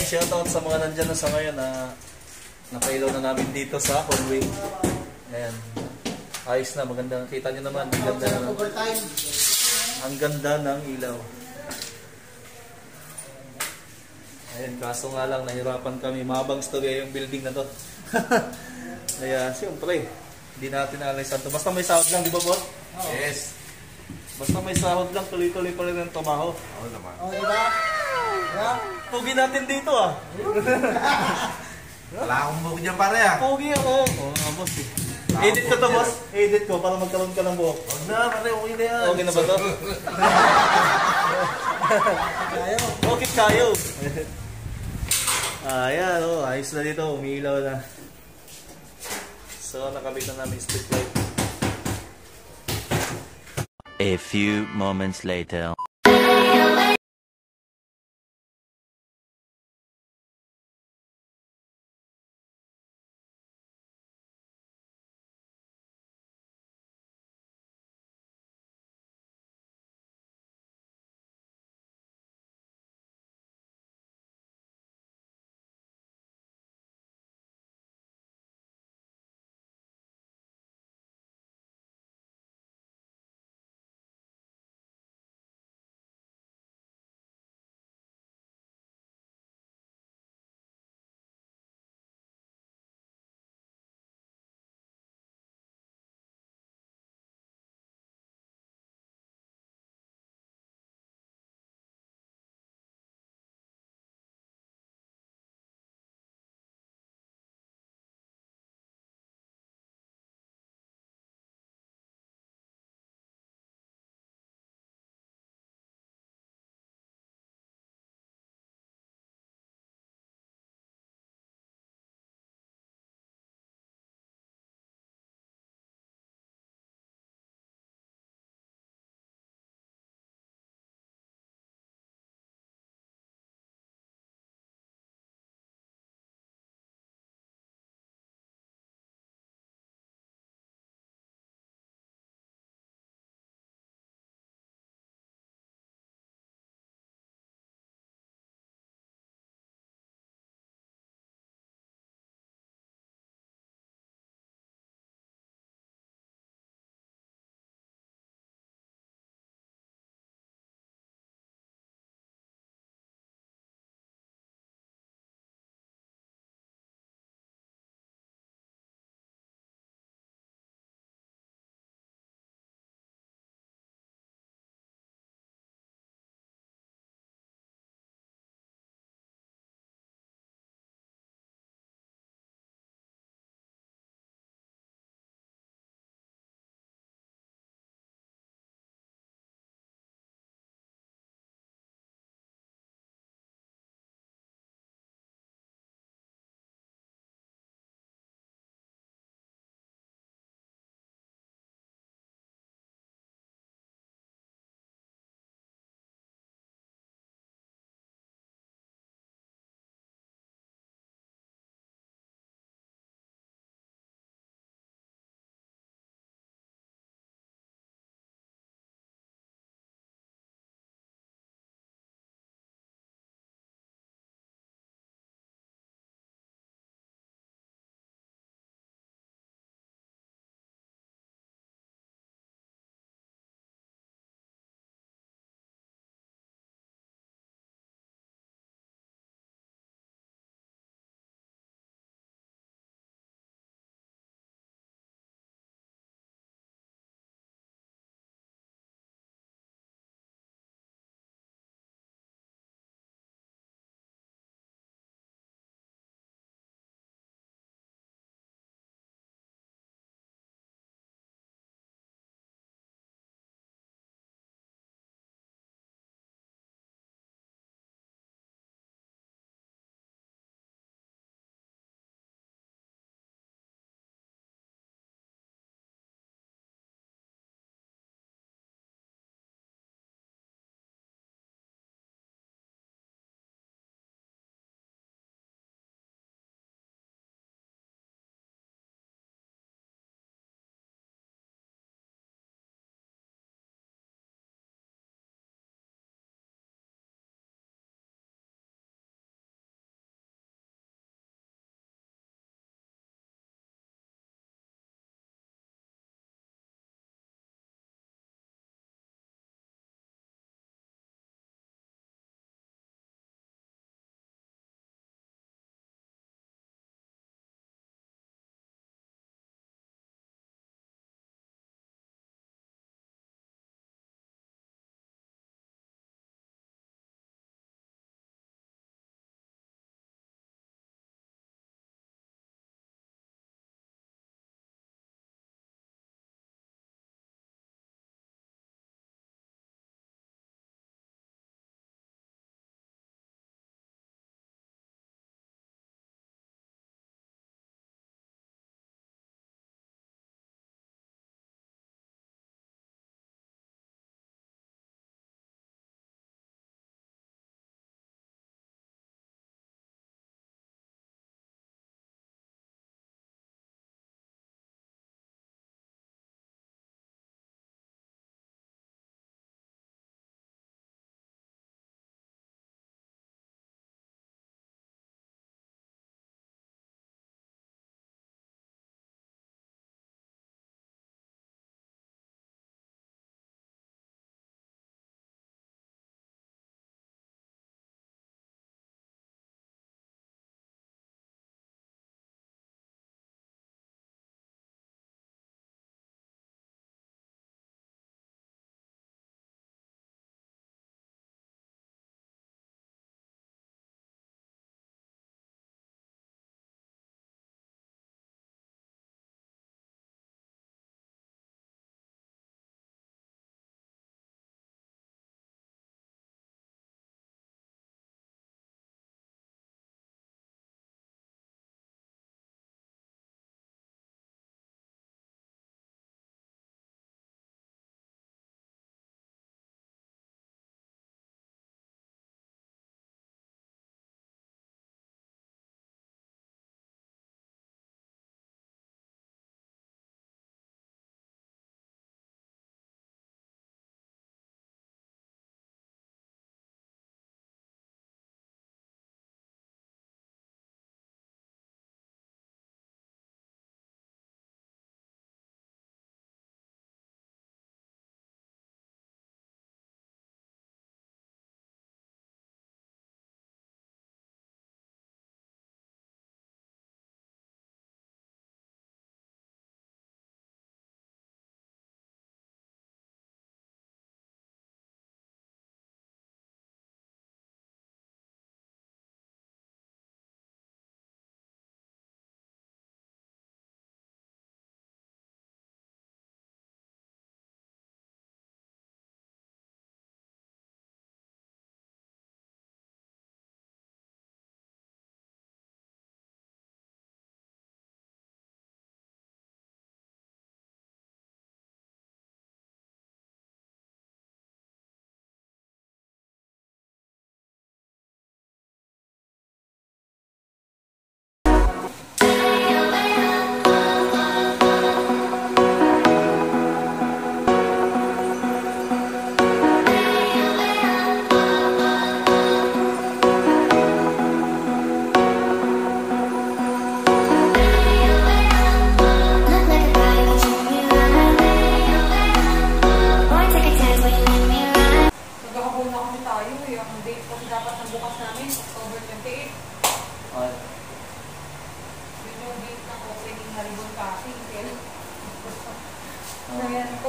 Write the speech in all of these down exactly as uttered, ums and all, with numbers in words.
Ayan, shoutout sa mga nandyan na sa ngayon na napailaw na namin dito sa hallway. Ayan. Ayos na, maganda. Kita nyo naman, ang ganda na. Ang ganda ng ilaw. Ayan, kaso nga lang, nahirapan kami. Mahabang storya yung building na to. Kaya, siyempre, hindi natin alaysan to. Basta may sahod lang, di ba, boss? Oh. Yes. Basta may sahod lang, tuloy-tuloy pa rin ang tumaho. Oo naman. Oo, di ba? Yeah. Pugi natin dito, ah. Wala akong buhok dyan, pare, ah. Pugi ako. Oo, nga, boss, eh. Edit ko to, boss. Edit ko para magkaroon ka ng buhok. Huwag na, pare. Okay na yan. Okay na ba to? Okay kayo. Ayan, oh, ayos na dito. Umiilaw na. So, nakabit na namin street light. A few moments later.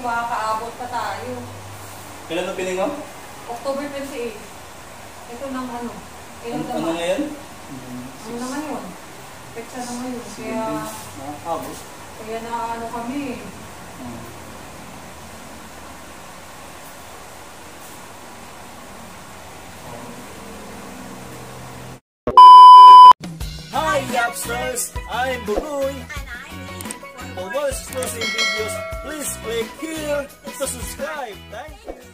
makakaabot pa tayo. Kailan na piling mo? October twenty-eight. Ito nang ano. Ano, ano ngayon? Ano naman yun? Peksa naman yun. Kaya, Nakakabos. kaya na ano kami. Hi, Yapsters! I'm Bugoy! And I'm Lee. For more exclusive videos, please click here to subscribe. Thank you!